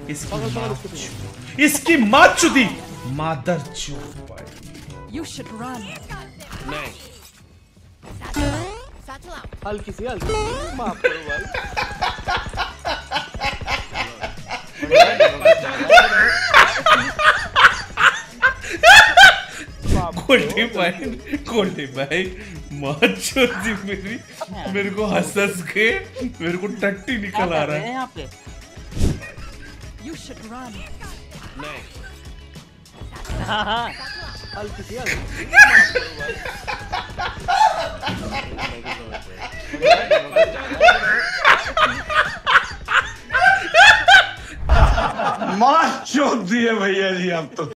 इसकी माँ चुदी मादर चूत भाई। You should run. नहीं हल्की सी माफ करो भाई। कोल्डी भाई माँ चुदी मेरी, मेरे को हंस के मेरे को टट्टी निकल आ रहा है यहाँ पे। You should run. नहीं हल्की सी माँ चोद दिए भैया जी आप तो।